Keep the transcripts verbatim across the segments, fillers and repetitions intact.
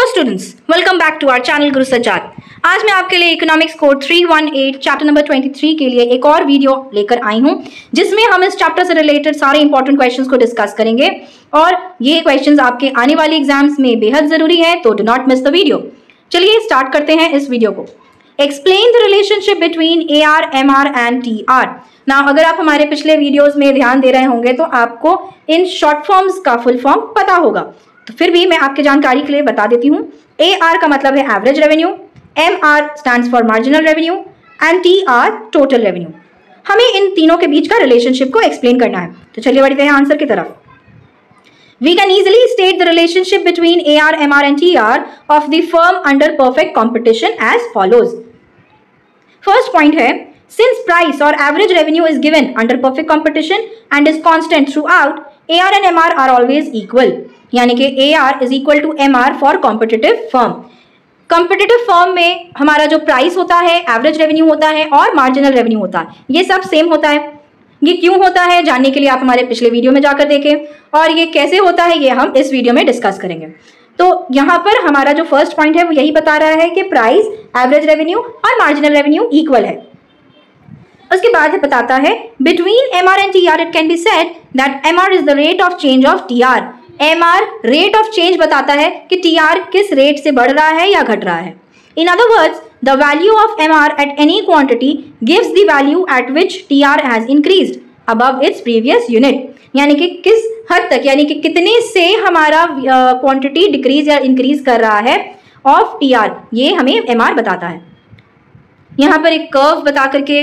Students, welcome back to our channel Guru Sajjad. आज मैं आपके लिए इकोनॉमिक्स कोड तीन सौ अठारह चैप्टर नंबर तेईस के लिए एक और वीडियो लेकर आई हूं, जिसमें हम इस चैप्टर से रिलेटेड सारे इंपॉर्टेंट क्वेश्चंस को डिस्कस करेंगे और ये क्वेश्चंस आपके आने वाले एग्जाम्स में बेहद जरूरी है, तो do not miss the video. चलिए स्टार्ट करते हैं इस वीडियो को। Explain the relationship between A R, M R and T R. ना अगर आप हमारे पिछले वीडियोस में ध्यान दे रहे होंगे तो आपको इन शॉर्ट फॉर्म्स का फुल फॉर्म पता होगा, तो फिर भी मैं आपके जानकारी के लिए बता देती हूँ। ए आर का मतलब है average revenue, M R stands for marginal revenue and T R total revenue. हमें इन तीनों के बीच का रिलेशनशिप को एक्सप्लेन करना है, तो चलिए बढ़ते हैं आंसर की तरफ। We can easily state the relationship between A R, M R and T R of the firm under perfect competition as follows. First point है, since price or average revenue is given under perfect competition and is constant throughout, A R and M R are always equal. यानी कि A R is equal to M R for competitive firm. Competitive firm में हमारा जो price होता है, average revenue होता है और मार्जिनल रेवेन्यू होता है, ये सब सेम होता है। ये क्यों होता है जानने के लिए आप हमारे पिछले वीडियो में जाकर देखें, और ये कैसे होता है ये हम इस वीडियो में डिस्कस करेंगे। तो यहाँ पर हमारा जो फर्स्ट पॉइंट है वो यही बता रहा है कि प्राइस, एवरेज रेवेन्यू और मार्जिनल रेवेन्यू इक्वल है। उसके बाद ये बताता है between M R and T R it can be said that M R is the rate of change of T R. M R rate of change बताता है कि टी आर किस रेट से बढ़ रहा है या घट रहा है। In other words, the value of M R at any quantity gives the value at which T R has increased above its previous unit। यानी कि किस हद तक, यानी कि कितने से हमारा क्वांटिटी डिक्रीज या इंक्रीज कर रहा है ऑफ T R, ये हमें M R बताता है। यहाँ पर एक कर्व बता करके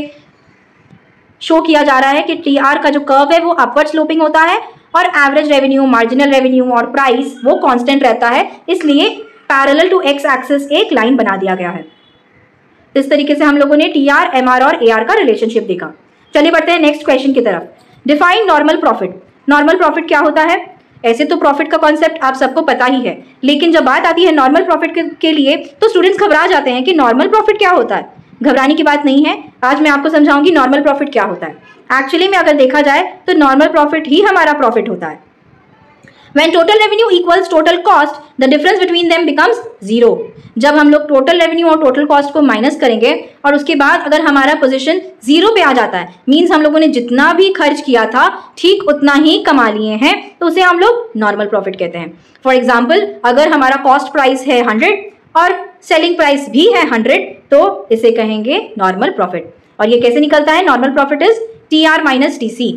शो किया जा रहा है कि T R का जो कर्व है वो अपवर्ड स्लोपिंग होता है और एवरेज रेवेन्यू, मार्जिनल रेवेन्यू और प्राइस वो कांस्टेंट रहता है, इसलिए पैरेलल टू एक्स एक्सिस एक लाइन बना दिया गया है। इस तरीके से हम लोगों ने टी आर, एम आर और ए आर का रिलेशनशिप देखा। चलिए बढ़ते हैं नेक्स्ट क्वेश्चन की तरफ। Define normal profit. Normal profit क्या होता है? ऐसे तो प्रॉफिट का कॉन्सेप्ट आप सबको पता ही है, लेकिन जब बात आती है नॉर्मल प्रॉफिट के, के लिए तो स्टूडेंट्स घबरा जाते हैं कि नॉर्मल प्रॉफिट क्या होता है। घबराने की बात नहीं है, आज मैं आपको समझाऊंगी नॉर्मल प्रॉफिट क्या होता है। एक्चुअली में अगर देखा जाए तो नॉर्मल प्रॉफिट ही हमारा प्रॉफिट होता है। When total revenue equals total cost, the difference between them becomes zero। जब हम लोग टोटल रेवेन्यू और टोटल कॉस्ट को माइनस करेंगे और उसके बाद अगर हमारा पोजीशन जीरो पे आ जाता है, मीन्स हम लोगों ने जितना भी खर्च किया था ठीक उतना ही कमा लिए हैं, तो उसे हम लोग नॉर्मल प्रॉफिट कहते हैं। फॉर एग्जाम्पल, अगर हमारा कॉस्ट प्राइस है हंड्रेड और सेलिंग प्राइस भी है हंड्रेड, तो इसे कहेंगे नॉर्मल प्रॉफिट। और ये कैसे निकलता है? Normal profit is T R minus T C.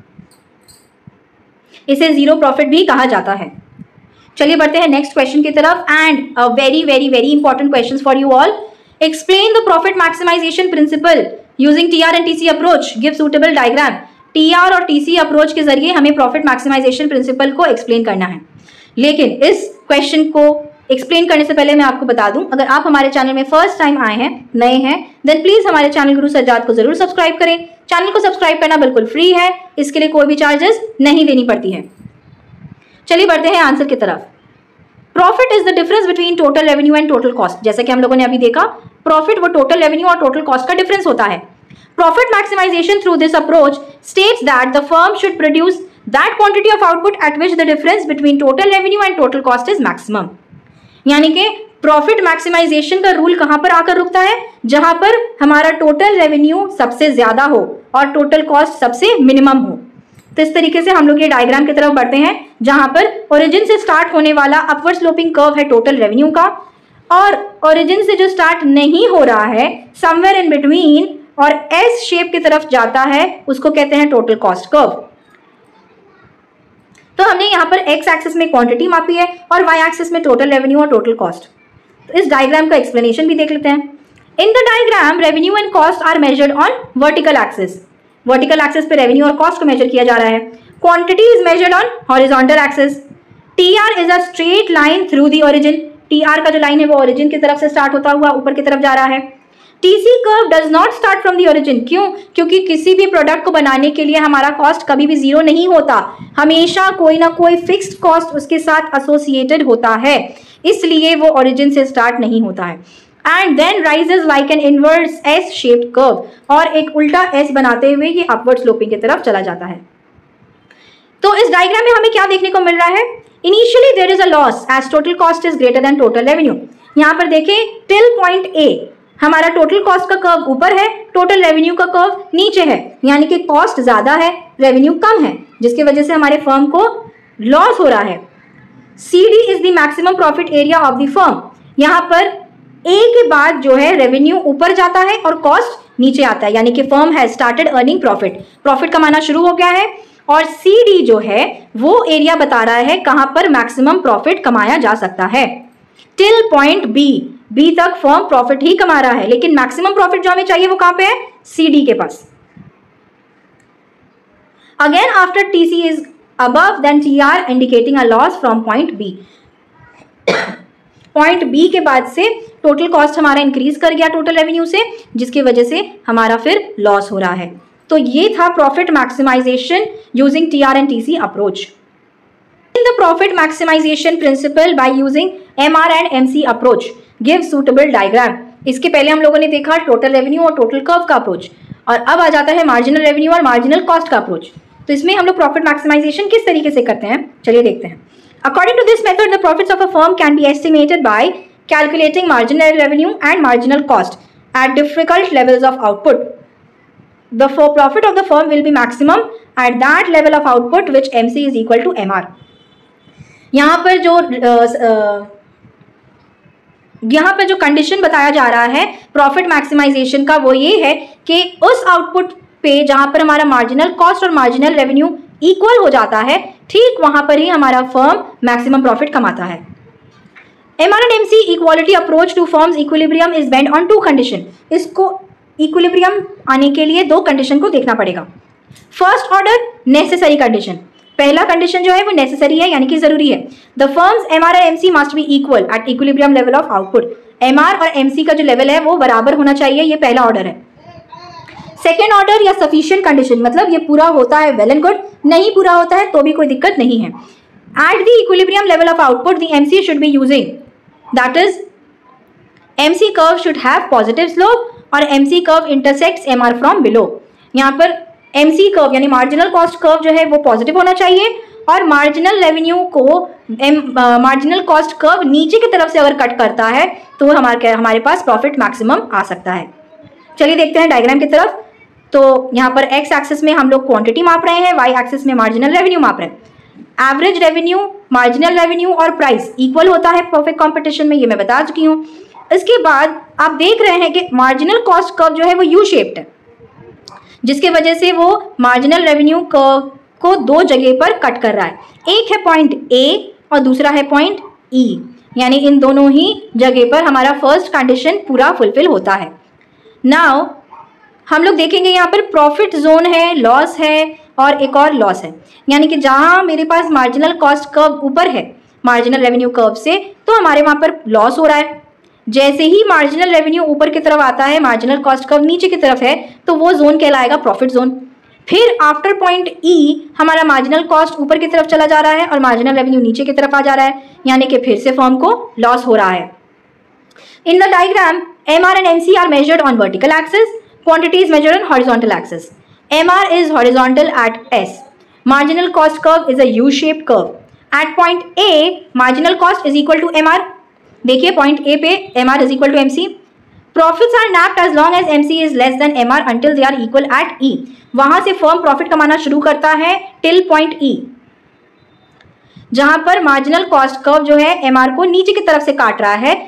इसे जीरो प्रॉफिट भी कहा जाता है। चलिए बढ़ते हैं नेक्स्ट क्वेश्चन की तरफ। And a very very very important question for you all. Explain the profit maximisation principle using T R and TC approach. Give suitable diagram. T R और टीसी अप्रोच के जरिए हमें प्रॉफिट मैक्सिमाइजेशन प्रिंसिपल को explain करना है। लेकिन इस question को एक्सप्लेन करने से पहले मैं आपको बता दूं, अगर आप हमारे चैनल में फर्स्ट टाइम आए हैं, नए हैं, देन प्लीज हमारे चैनल गुरु सज्जाद को जरूर सब्सक्राइब करें। चैनल को सब्सक्राइब करना बिल्कुल फ्री है, इसके लिए कोई भी चार्जेस नहीं देनी पड़ती है। चलिए बढ़ते हैं आंसर की तरफ। Profit is the difference between total revenue and total cost. जैसा कि हम लोगों ने अभी देखा, प्रॉफिट वो टोटल रेवेन्यू और टोटल कॉस्ट का डिफरेंस होता है। Profit maximisation through this approach states that the firm should produce that quantity of output at which the difference between total revenue and total cost is maximum. यानी कि profit maximisation का rule कहां पर आकर रुकता है? जहां पर हमारा टोटल रेवेन्यू सबसे ज्यादा हो और टोटल कॉस्ट सबसे मिनिमम हो। तो इस तरीके से हम लोग ये डायग्राम की तरफ बढ़ते हैं, जहां पर ओरिजिन से स्टार्ट होने वाला अपवर्ड स्लोपिंग कर्व है टोटल रेवेन्यू का, और ओरिजिन से जो स्टार्ट नहीं हो रहा है, समवेयर इन बिटवीन और एस शेप की तरफ जाता है, उसको कहते हैं टोटल कॉस्ट कर्व। तो हमने यहाँ पर एक्स एक्सिस में क्वांटिटी मापी है और वाई एक्सिस में टोटल रेवेन्यू और टोटल कॉस्ट। तो इस डायग्राम का एक्सप्लेनेशन भी देख लेते हैं। In the diagram revenue and cost are measured on vertical axis. Vertical axis पे रेवेन्यू और कॉस्ट को मेजर किया जा रहा है। Quantity is measured on horizontal axis. T R is a straight line through the origin. T R का जो line है वो ओरिजिन की तरफ से स्टार्ट होता हुआ ऊपर की तरफ जा रहा है। TC curve does not start from the origin. क्यों? क्योंकि किसी भी प्रोडक्ट को बनाने के लिए हमारा कॉस्ट कभी भी जीरो नहीं होता, हमेशा कोई ना कोई फिक्स्ड कॉस्ट उसके साथ एसोसिएटेड होता है, इसलिए वो ओरिजिन से स्टार्ट नहीं होता है। And then rises like an inverse S shaped curve, और एक उल्टा एस बनाते हुए ये अपवर्ड स्लोपिंग की तरफ चला जाता है। तो इस डायग्राम में हमें क्या देखने को मिल रहा है? Initially there is a loss as total cost is greater than total revenue. यहाँ पर देखें टिल पॉइंट ए हमारा टोटल कॉस्ट का कर्व ऊपर है, टोटल रेवेन्यू का कर्व नीचे है, यानी कि कॉस्ट ज्यादा है, रेवेन्यू कम है, जिसकी वजह से हमारे फर्म को लॉस हो रहा है। C D is the maximum profit area of the firm. यहाँ पर ए के बाद जो है रेवेन्यू ऊपर जाता है और कॉस्ट नीचे आता है, यानी कि firm has started earning profit, profit कमाना शुरू हो गया है। और सी डी जो है वो एरिया बता रहा है कहां पर मैक्सिमम प्रॉफिट कमाया जा सकता है। टिल पॉइंट बी, बी तक फर्म प्रॉफिट ही कमा रहा है, लेकिन मैक्सिमम प्रॉफिट जो हमें चाहिए वो कहां पे है, सी डी के पास। Again after T C is above then T R indicating a loss from point B. Point B के बाद से टोटल कॉस्ट हमारा इंक्रीज कर गया टोटल रेवेन्यू से, जिसकी वजह से हमारा फिर लॉस हो रहा है। तो ये था profit maximisation using T R and T C approach. In the profit maximisation principle by using M R and M C approach give suitable diagram. इसके पहले हम लोगों ने देखा टोटल रेवेन्यू और टोटल कर्व का अप्रोच, और अब आ जाता है मार्जिनल रेवेन्यू और मार्जिनल कॉस्ट का अप्रोच। तो इसमें हम लोग प्रॉफिट मैक्सिमाइजेशन किस तरीके से करते हैं, चलिए देखते हैं। According to this method the profits of a firm can be estimated by calculating marginal revenue and marginal cost at difficult levels of output. The for profit of the firm will be maximum at that level of output which M C is equal to M R। यहाँ पर जो यहाँ पर जो condition बताया जा रहा है प्रॉफिट मैक्सिमाइजेशन का वो ये है कि उस आउटपुट पे जहाँ पर हमारा मार्जिनल कॉस्ट और मार्जिनल रेवेन्यू इक्वल हो जाता है, ठीक वहाँ पर ही हमारा फर्म मैक्सिमम प्रॉफिट कमाता है। M R and M C equality approach to firms equilibrium is based on two condition। इसको इक्विलिब्रियम आने के लिए दो कंडीशन को देखना पड़ेगा। फर्स्ट ऑर्डर नेसेसरी कंडीशन, पहला कंडीशन जो है वो नेसेसरी है, यानी कि जरूरी है। द फर्म्स एमआर और MC must be equal at equilibrium level of output. MR और एमसी का जो लेवल है वो बराबर होना चाहिए, ये पहला ऑर्डर है। सेकेंड ऑर्डर या सफिशिएंट कंडीशन, मतलब ये पूरा होता है वेल एंड गुड, नहीं पूरा होता है तो भी कोई दिक्कत नहीं है। At the equilibrium level of output the MC should be using, that is MC curve should have positive slope और MC curve intersects MR from below. यहाँ पर एमसी कर्व यानी मार्जिनल कॉस्ट कर्व जो है वो पॉजिटिव होना चाहिए, और मार्जिनल रेवेन्यू को मार्जिनल कॉस्ट कर्व नीचे की तरफ से अगर कट करता है तो हमारे हमारे पास प्रॉफिट मैक्सिमम आ सकता है। चलिए देखते हैं डायग्राम की तरफ। तो यहाँ पर एक्स एक्सिस में हम लोग क्वांटिटी माप रहे हैं, वाई एक्सिस में मार्जिनल रेवेन्यू माप रहे हैं। एवरेज रेवेन्यू, मार्जिनल रेवेन्यू और प्राइस इक्वल होता है परफेक्ट कॉम्पिटिशन में, ये मैं बता चुकी हूँ। इसके बाद आप देख रहे हैं कि मार्जिनल कॉस्ट कर्व जो है वो यू शेप्ड है, जिसके वजह से वो मार्जिनल रेवेन्यू कर्व को दो जगह पर कट कर रहा है। एक है पॉइंट ए और दूसरा है पॉइंट ई, यानी इन दोनों ही जगह पर हमारा फर्स्ट कंडीशन पूरा फुलफिल होता है। नाउ हम लोग देखेंगे यहाँ पर प्रॉफिट जोन है, लॉस है और एक और लॉस है, यानी कि जहाँ मेरे पास मार्जिनल कॉस्ट कर्व ऊपर है मार्जिनल रेवेन्यू कर्व से, तो हमारे वहाँ पर लॉस हो रहा है। जैसे ही मार्जिनल रेवेन्यू ऊपर की तरफ आता है, मार्जिनल कॉस्ट कर्व नीचे की तरफ है, तो वो जोन कहलाएगा प्रॉफिट जोन। फिर आफ्टर पॉइंट ई हमारा मार्जिनल कॉस्ट ऊपर की तरफ चला जा रहा है और मार्जिनल रेवेन्यू नीचे की तरफ आ जा रहा है, यानी कि फिर से फर्म को लॉस हो रहा है। In the diagram M R and M C R measured on vertical axis, quantity is measured on horizontal axis. M R is horizontal at S, marginal cost curve is a U shaped curve. At point A marginal cost is equal to M R, देखिए point A पे M R is equal to M C. Profits are napped as long as M C is less than M R until they are equal at E. वहां से firm profit कमाना शुरू करता है till point ई, जहां पर marginal cost curve जो है एम आर को नीचे की तरफ से काट रहा है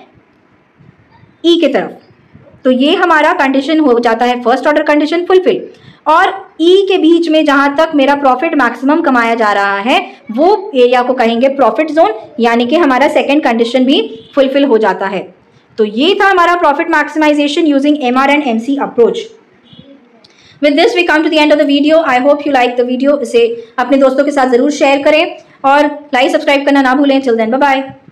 ई की तरफ। तो ये हमारा कंडीशन हो जाता है फर्स्ट ऑर्डर कंडीशन फुलफिल। और ई के बीच में जहां तक मेरा प्रॉफिट मैक्सिमम कमाया जा रहा है वो एरिया को कहेंगे प्रॉफिट जोन, यानी कि हमारा सेकंड कंडीशन भी फुलफिल हो जाता है। तो ये था हमारा profit maximisation using M R and M C approach. With this we come to the end of the video. I hope you like the video. इसे अपने दोस्तों के साथ जरूर शेयर करें और लाइक सब्सक्राइब करना ना भूलें। Till then bye bye.